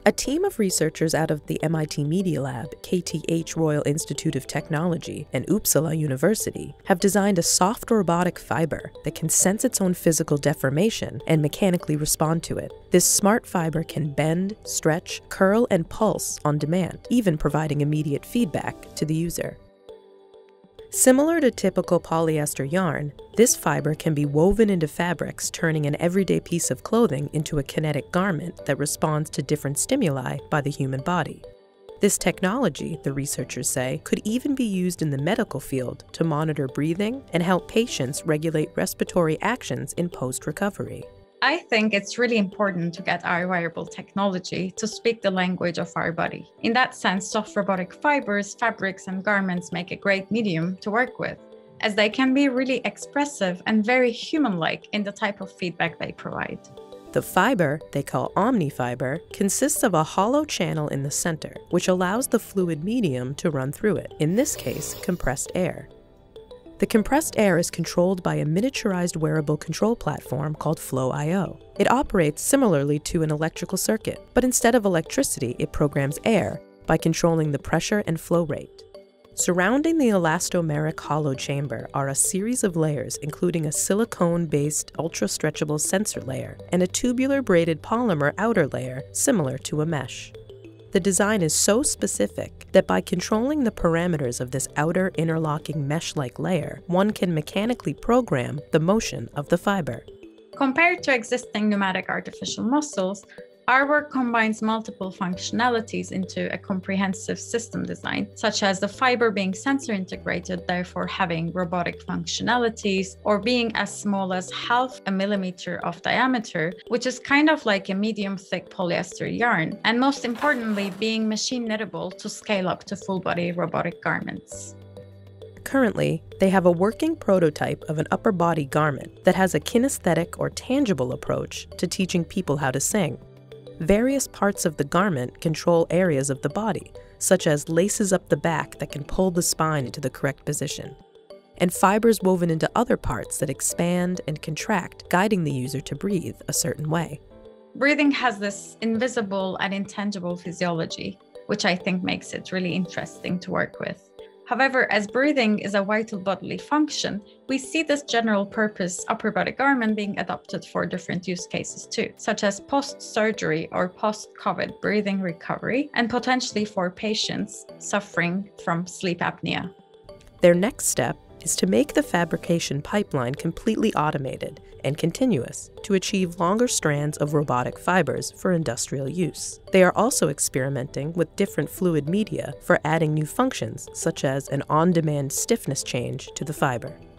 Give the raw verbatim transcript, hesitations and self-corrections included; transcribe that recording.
A team of researchers out of the M I T Media Lab, K T H Royal Institute of Technology, and Uppsala University have designed a soft robotic fiber that can sense its own physical deformation and mechanically respond to it. This smart fiber can bend, stretch, curl, and pulse on demand, even providing immediate feedback to the user. Similar to typical polyester yarn, this fiber can be woven into fabrics, turning an everyday piece of clothing into a kinetic garment that responds to different stimuli by the human body. This technology, the researchers say, could even be used in the medical field to monitor breathing and help patients regulate respiratory actions in post-recovery. I think it's really important to get our wearable technology to speak the language of our body. In that sense, soft robotic fibers, fabrics, and garments make a great medium to work with, as they can be really expressive and very human-like in the type of feedback they provide. The fiber, they call omnifiber, consists of a hollow channel in the center, which allows the fluid medium to run through it, in this case, compressed air. The compressed air is controlled by a miniaturized wearable control platform called Flow dot I O. It operates similarly to an electrical circuit, but instead of electricity, it programs air by controlling the pressure and flow rate. Surrounding the elastomeric hollow chamber are a series of layers, including a silicone-based ultra-stretchable sensor layer and a tubular braided polymer outer layer similar to a mesh. The design is so specific that by controlling the parameters of this outer interlocking mesh-like layer, one can mechanically program the motion of the fiber. Compared to existing pneumatic artificial muscles, our work combines multiple functionalities into a comprehensive system design, such as the fiber being sensor integrated, therefore having robotic functionalities, or being as small as half a millimeter of diameter, which is kind of like a medium-thick polyester yarn, and most importantly, being machine knittable to scale up to full-body robotic garments. Currently, they have a working prototype of an upper body garment that has a kinesthetic or tangible approach to teaching people how to sing. Various parts of the garment control areas of the body, such as laces up the back that can pull the spine into the correct position, and fibers woven into other parts that expand and contract, guiding the user to breathe a certain way. Breathing has this invisible and intangible physiology, which I think makes it really interesting to work with. However, as breathing is a vital bodily function, we see this general-purpose upper body garment being adopted for different use cases too, such as post-surgery or post-COVID breathing recovery, and potentially for patients suffering from sleep apnea. Their next step is to make the fabrication pipeline completely automated and continuous to achieve longer strands of robotic fibers for industrial use. They are also experimenting with different fluid media for adding new functions, such as an on-demand stiffness change to the fiber.